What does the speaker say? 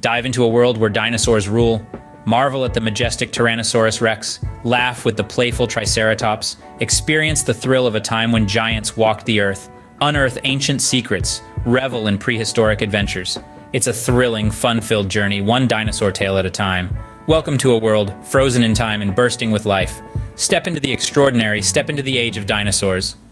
Dive into a world where dinosaurs rule. Marvel at the majestic Tyrannosaurus Rex. Laugh with the playful Triceratops. Experience the thrill of a time when giants walked the earth. Unearth ancient secrets. Revel in prehistoric adventures. It's a thrilling, fun-filled journey, one dinosaur tale at a time. Welcome to a world frozen in time and bursting with life. Step into the extraordinary, step into the age of dinosaurs.